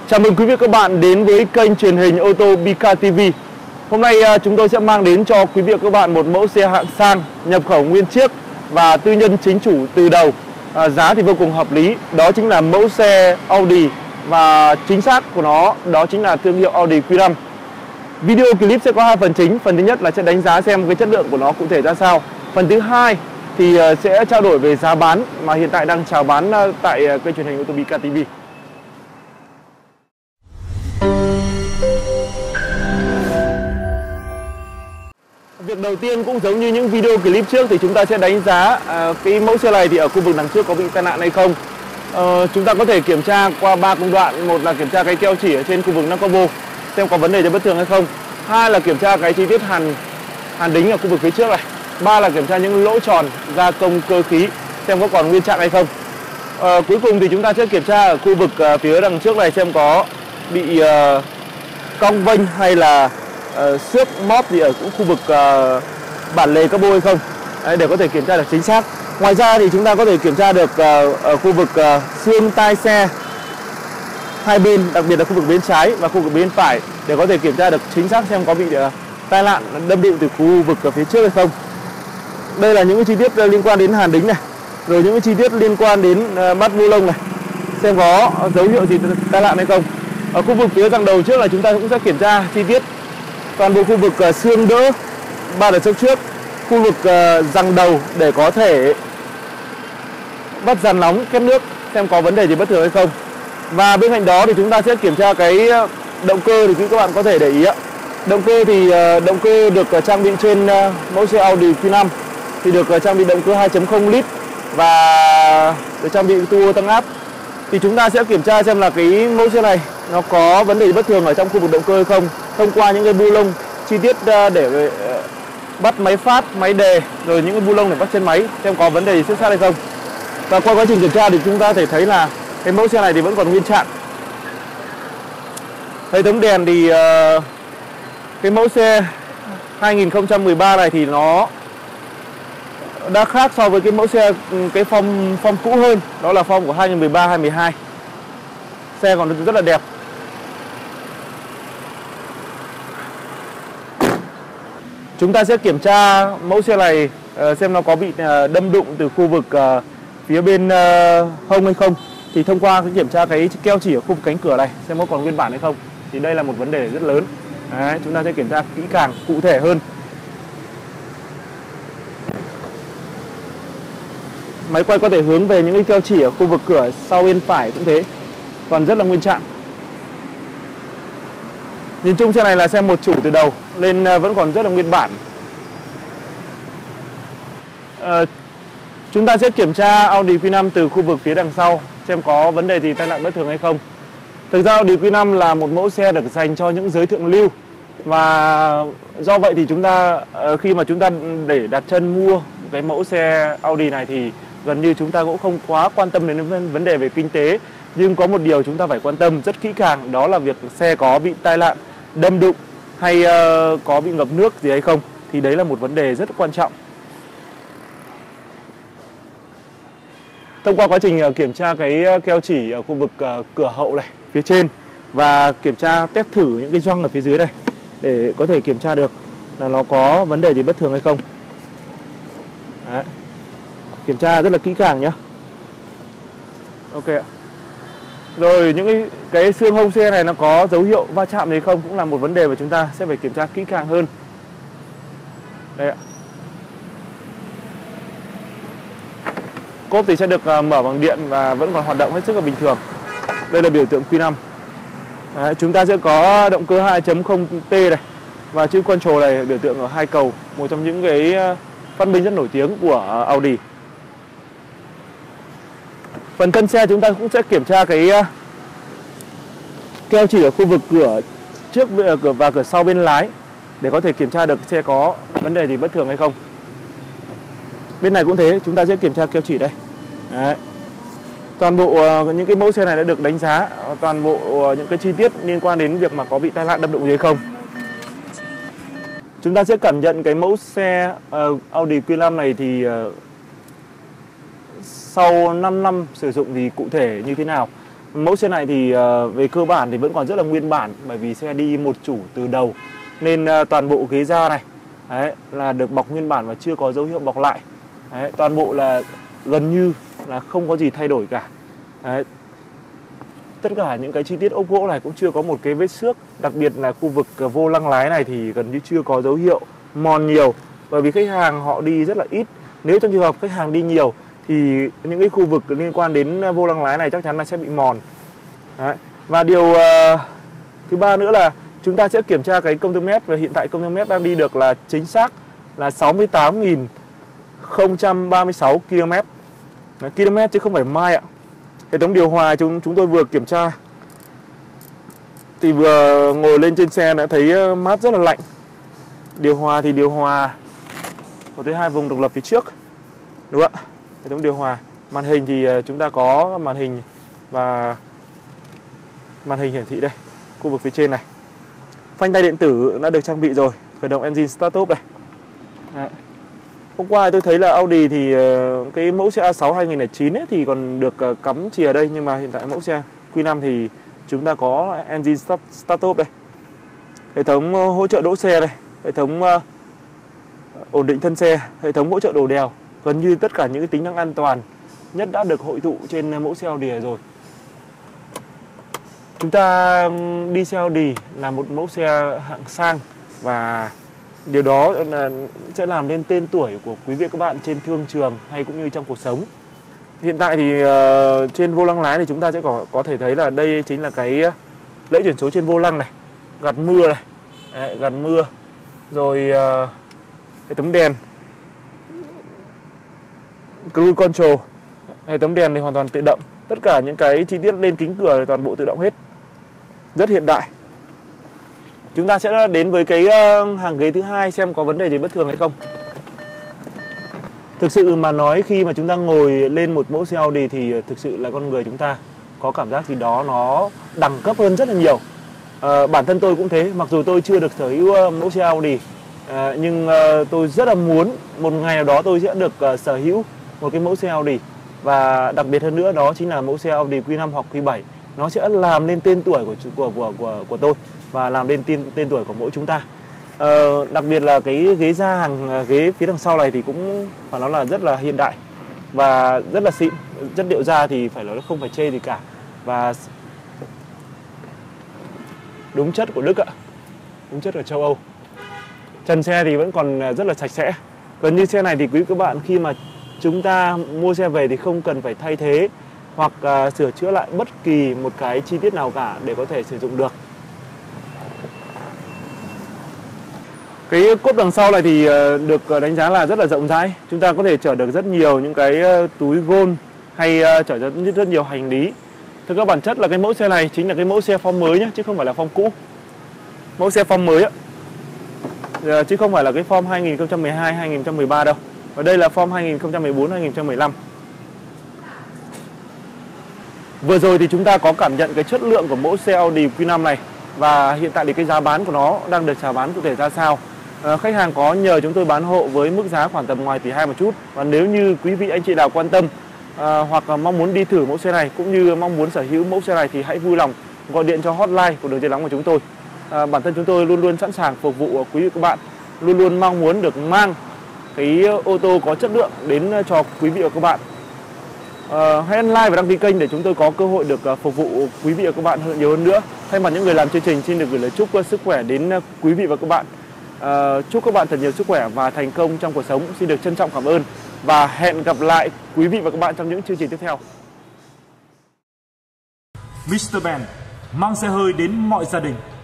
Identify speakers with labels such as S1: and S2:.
S1: Chào mừng quý vị và các bạn đến với kênh truyền hình ô tô BK TV. Hôm nay chúng tôi sẽ mang đến cho quý vị và các bạn một mẫu xe hạng sang nhập khẩu nguyên chiếc và tư nhân chính chủ từ đầu. Giá thì vô cùng hợp lý. Đó chính là mẫu xe Audi và chính xác của nó đó chính là thương hiệu Audi Q5. Video clip sẽ có hai phần chính. Phần thứ nhất là sẽ đánh giá xem cái chất lượng của nó cụ thể ra sao. Phần thứ hai thì sẽ trao đổi về giá bán mà hiện tại đang chào bán tại kênh truyền hình ô tô BK TV. Việc đầu tiên cũng giống như những video clip trước thì chúng ta sẽ đánh giá cái mẫu xe này thì ở khu vực đằng trước có bị tai nạn hay không. Chúng ta có thể kiểm tra qua 3 công đoạn. Một là kiểm tra cái keo chỉ ở trên khu vực nắp capo xem có vấn đề gì bất thường hay không. Hai là kiểm tra cái chi tiết hàn đính ở khu vực phía trước này. Ba là kiểm tra những lỗ tròn gia công cơ khí xem có còn nguyên trạng hay không. Cuối cùng thì chúng ta sẽ kiểm tra ở khu vực phía đằng trước này xem có bị cong vênh hay là xước móp gì ở khu vực bản lề capo hay không. Đấy, để có thể kiểm tra được chính xác. Ngoài ra thì chúng ta có thể kiểm tra được ở khu vực xương tai xe hai bên, đặc biệt là khu vực bên trái và khu vực bên phải, để có thể kiểm tra được chính xác xem có bị tai nạn đâm đụng từ khu vực ở phía trước hay không. Đây là những chi tiết liên quan đến hàn đính này, rồi những chi tiết liên quan đến mắt bu lông này, xem có dấu hiệu gì tai nạn hay không. Ở khu vực phía đằng đầu trước là chúng ta cũng sẽ kiểm tra chi tiết toàn bộ khu vực xương đỡ ba đợt sốc trước, khu vực giằng đầu để có thể bắt dàn nóng kết nước xem có vấn đề gì bất thường hay không. Và bên cạnh đó thì chúng ta sẽ kiểm tra cái động cơ. Thì các bạn có thể để ý động cơ thì động cơ được trang bị trên mẫu xe Audi Q5 thì được trang bị động cơ 2.0 lít và được trang bị tua tăng áp. Thì chúng ta sẽ kiểm tra xem là cái mẫu xe này nó có vấn đề bất thường ở trong khu vực động cơ hay không, thông qua những cái bu lông chi tiết để bắt máy phát, máy đề, rồi những cái bu lông để bắt trên máy xem có vấn đề gì xước sát hay không. Và qua quá trình kiểm tra thì chúng ta thể thấy là cái mẫu xe này thì vẫn còn nguyên trạng. Hệ thống đèn thì cái mẫu xe 2013 này thì nó đã khác so với cái mẫu xe cái form cũ hơn, đó là form của 2013 2012. Xe còn rất là đẹp. Chúng ta sẽ kiểm tra mẫu xe này xem nó có bị đâm đụng từ khu vực phía bên hông hay không. Thì thông qua cái kiểm tra cái keo chỉ ở khu vực cánh cửa này xem có còn nguyên bản hay không. Thì đây là một vấn đề rất lớn. Đấy, chúng ta sẽ kiểm tra kỹ càng, cụ thể hơn. Máy quay có thể hướng về những cái keo chỉ ở khu vực cửa sau bên phải cũng thế, còn rất là nguyên trạng. Nhìn chung xe này là xe một chủ từ đầu nên vẫn còn rất là nguyên bản. Chúng ta sẽ kiểm tra Audi Q5 từ khu vực phía đằng sau xem có vấn đề gì tai nạn bất thường hay không. Thực ra Audi Q5 là một mẫu xe được dành cho những giới thượng lưu, và do vậy thì chúng ta khi mà chúng ta để đặt chân mua cái mẫu xe Audi này thì gần như chúng ta cũng không quá quan tâm đến vấn đề về kinh tế. Nhưng có một điều chúng ta phải quan tâm rất kỹ càng, đó là việc xe có bị tai nạn, đâm đụng hay có bị ngập nước gì hay không. Thì đấy là một vấn đề rất quan trọng. Thông qua quá trình kiểm tra cái keo chỉ ở khu vực cửa hậu này, phía trên, và kiểm tra test thử những cái gioăng ở phía dưới này để có thể kiểm tra được là nó có vấn đề gì bất thường hay không. Đấy. Kiểm tra rất là kỹ càng nhé. Ok ạ. Rồi những cái xương hông xe này nó có dấu hiệu va chạm hay không cũng là một vấn đề mà chúng ta sẽ phải kiểm tra kỹ càng hơn. Đây ạ. Cốp thì sẽ được mở bằng điện và vẫn còn hoạt động hết sức là bình thường. Đây là biểu tượng Q5. Đấy, chúng ta sẽ có động cơ 2.0T này và chữ control này biểu tượng ở hai cầu, một trong những cái phát minh rất nổi tiếng của Audi. Phần thân xe chúng ta cũng sẽ kiểm tra cái keo chỉ ở khu vực cửa trước và cửa sau bên lái để có thể kiểm tra được xe có vấn đề gì bất thường hay không. Bên này cũng thế, chúng ta sẽ kiểm tra keo chỉ đây. Đấy. Toàn bộ những cái mẫu xe này đã được đánh giá, toàn bộ những cái chi tiết liên quan đến việc mà có bị tai nạn đâm đụng gì hay không. Chúng ta sẽ cảm nhận cái mẫu xe Audi Q5 này thì sau 5 năm sử dụng thì cụ thể như thế nào. Mẫu xe này thì về cơ bản thì vẫn còn rất là nguyên bản, bởi vì xe đi một chủ từ đầu nên toàn bộ ghế da này đấy, là được bọc nguyên bản và chưa có dấu hiệu bọc lại. Đấy, toàn bộ là gần như là không có gì thay đổi cả. Đấy, tất cả những cái chi tiết ốp gỗ này cũng chưa có một cái vết xước, đặc biệt là khu vực vô lăng lái này thì gần như chưa có dấu hiệu mòn nhiều, bởi vì khách hàng họ đi rất là ít. Nếu trong trường hợp khách hàng đi nhiều thì những cái khu vực liên quan đến vô lăng lái này chắc chắn là sẽ bị mòn. Đấy. Và điều thứ ba nữa là chúng ta sẽ kiểm tra cái công tơ mét, và hiện tại công tơ mét đang đi được là chính xác là 68.036 km. Đấy, km chứ không phải mile ạ. Hệ thống điều hòa chúng tôi vừa kiểm tra thì vừa ngồi lên trên xe đã thấy mát rất là lạnh. Điều hòa thì điều hòa có tới 2 vùng độc lập phía trước, đúng không ạ? Hệ thống điều hòa. Màn hình thì chúng ta có màn hình và màn hình hiển thị đây, khu vực phía trên này. Phanh tay điện tử đã được trang bị rồi, khởi động engine start up này. Đấy. Hôm qua tôi thấy là Audi thì cái mẫu xe A6 2009 ấy thì còn được cắm chìa đây, nhưng mà hiện tại mẫu xe Q5 thì chúng ta có engine start up đây. Hệ thống hỗ trợ đỗ xe đây, hệ thống ổn định thân xe, hệ thống hỗ trợ đồ đèo, gần như tất cả những cái tính năng an toàn nhất đã được hội tụ trên mẫu xe Audi rồi. Chúng ta đi xe Audi là một mẫu xe hạng sang, và điều đó là sẽ làm nên tên tuổi của quý vị các bạn trên thương trường hay cũng như trong cuộc sống. Hiện tại thì trên vô lăng lái thì chúng ta sẽ có thể thấy là đây chính là cái lẫy chuyển số trên vô lăng này, gạt mưa này. Đấy, gạt mưa, rồi hệ thống đèn, cruise control, hệ thống đèn thì hoàn toàn tự động. Tất cả những cái chi tiết lên kính cửa thì toàn bộ tự động hết, rất hiện đại. Chúng ta sẽ đến với cái hàng ghế thứ hai xem có vấn đề gì bất thường hay không. Thực sự mà nói, khi mà chúng ta ngồi lên một mẫu xe Audi thì thực sự là con người chúng ta có cảm giác gì đó nó đẳng cấp hơn rất là nhiều. Bản thân tôi cũng thế, mặc dù tôi chưa được sở hữu mẫu xe Audi, nhưng tôi rất là muốn một ngày nào đó tôi sẽ được sở hữu một cái mẫu xe Audi. Và đặc biệt hơn nữa đó chính là mẫu xe Audi Q5 hoặc Q7. Nó sẽ làm nên tên tuổi của tôi và làm nên tên tuổi của mỗi chúng ta. Đặc biệt là cái ghế da ghế phía đằng sau này thì cũng phải nói là rất là hiện đại và rất là xịn. Chất liệu da thì phải nói là không phải chê gì cả, và đúng chất của Đức ạ, đúng chất của châu Âu. Trần xe thì vẫn còn rất là sạch sẽ. Gần như xe này thì quý các bạn khi mà chúng ta mua xe về thì không cần phải thay thế hoặc sửa chữa lại bất kỳ một cái chi tiết nào cả để có thể sử dụng được. Cái cốp đằng sau này thì được đánh giá là rất là rộng rãi. Chúng ta có thể chở được rất nhiều những cái túi gôn hay chở rất nhiều hành lý. Thực ra bản chất là cái mẫu xe này chính là cái mẫu xe form mới nhé, chứ không phải là form cũ. Mẫu xe form mới á, chứ không phải là cái form 2012, 2013 đâu. Và đây là form 2014, 2015. Vừa rồi thì chúng ta có cảm nhận cái chất lượng của mẫu xe Audi Q5 này, và hiện tại thì cái giá bán của nó đang được chào bán cụ thể ra sao. Khách hàng có nhờ chúng tôi bán hộ với mức giá khoảng tầm ngoài tỷ 2 một chút. Và nếu như quý vị anh chị nào quan tâm hoặc mong muốn đi thử mẫu xe này cũng như mong muốn sở hữu mẫu xe này thì hãy vui lòng gọi điện cho hotline của Đường Dây Nóng của chúng tôi. Bản thân chúng tôi luôn luôn sẵn sàng phục vụ quý vị các bạn, luôn luôn mong muốn được mang cái ô tô có chất lượng đến cho quý vị và các bạn. Hãy ấn like và đăng ký kênh để chúng tôi có cơ hội được phục vụ quý vị và các bạn nhiều hơn nữa. Thay mặt những người làm chương trình, xin được gửi lời chúc sức khỏe đến quý vị và các bạn. Chúc các bạn thật nhiều sức khỏe và thành công trong cuộc sống. Xin được trân trọng cảm ơn và hẹn gặp lại quý vị và các bạn trong những chương trình tiếp theo.
S2: Mr. Ben mang xe hơi đến mọi gia đình.